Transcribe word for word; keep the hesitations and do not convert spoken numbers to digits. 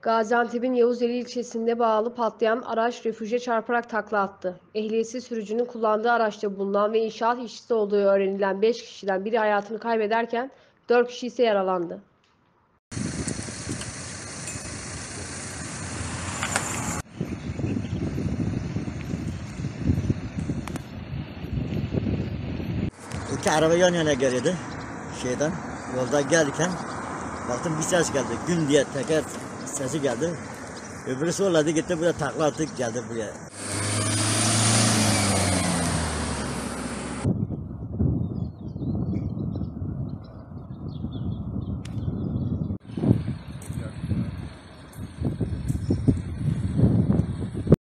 Gaziantep'in Yavuzeli ilçesinde bağlı patlayan araç refüje çarparak takla attı. Ehliyetsiz sürücünün kullandığı araçta bulunan ve inşaat işçisi olduğu öğrenilen beş kişiden biri hayatını kaybederken dört kişi ise yaralandı. İki araba yan yana geliyordu şeyden. Yolda gelirken baktım bir ses geldi. Gün diye teker sesi geldi. Öbürü solladı gitti buraya takla attı geldi buraya.